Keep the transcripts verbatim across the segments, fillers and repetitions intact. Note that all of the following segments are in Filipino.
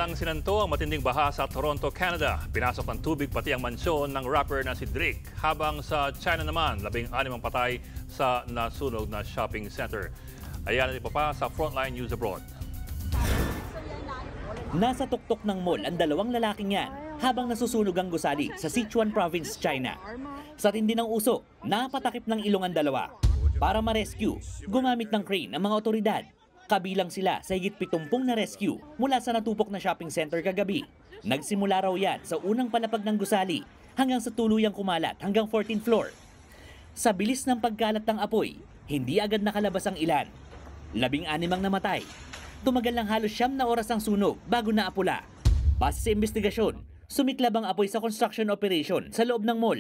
Biglang sinanto ang matinding baha sa Toronto, Canada. Pinasok ng tubig pati ang mansyon ng rapper na si Drake. Habang sa China naman, labing anim ang patay sa nasunog na shopping center. Ayan at iba pa sa Frontline News Abroad. Nasa tuktok ng mall ang dalawang lalaking yan habang nasusunog ang gusali sa Sichuan Province, China. Sa tindi ng usok, napatakip ng ilong ang dalawa. Para ma-rescue, gumamit ng crane ang mga otoridad. Kabilang sila sa higit pitumpung na rescue mula sa natupok na shopping center kagabi. Nagsimula raw yan sa unang palapag ng gusali hanggang sa tuluyang kumalat hanggang fourteenth floor. Sa bilis ng pagkalat ng apoy, hindi agad nakalabas ang ilan. Labing anim ang namatay. Tumagal ng halos siyam na oras ang sunog bago naapula. Base sa investigasyon, sumiklab ang apoy sa construction operation sa loob ng mall.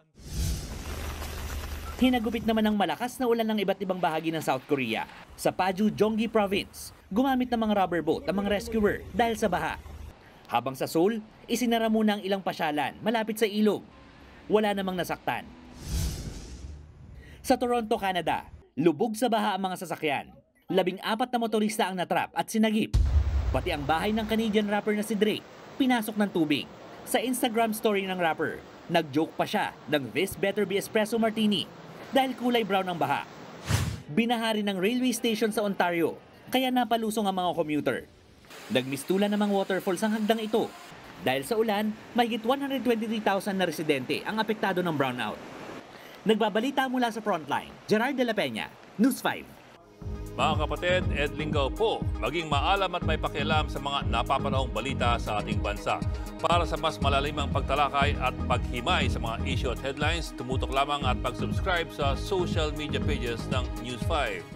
Hinagupit naman ng malakas na ulan ng iba't ibang bahagi ng South Korea. Sa Paju, Gyeonggi Province, gumamit ng mga rubber boat ang mga rescuer dahil sa baha. Habang sa Seoul, isinara muna ang ilang pasyalan malapit sa ilog. Wala namang nasaktan. Sa Toronto, Canada, lubog sa baha ang mga sasakyan. Labing apat na motorista ang natrap at sinagip. Pati ang bahay ng Canadian rapper na si Drake, pinasok ng tubig. Sa Instagram story ng rapper, nag-joke pa siya ng "This better be espresso martini" dahil kulay brown ang baha. Binahari ng railway station sa Ontario, kaya napalusong ang mga commuter. Nagmistulan namang waterfalls ang hagdang ito. Dahil sa ulan, mahigit one hundred twenty-three thousand na residente ang apektado ng brownout. Nagbabalita mula sa Frontline, Gerard de la Peña, News five. Mga kapatid, Ed Lingaw po, maging maalam at may pakialam sa mga napapanahong balita sa ating bansa. Para sa mas malalimang pagtalakay at paghimay sa mga issue at headlines, tumutok lamang at pag-subscribe sa social media pages ng News five.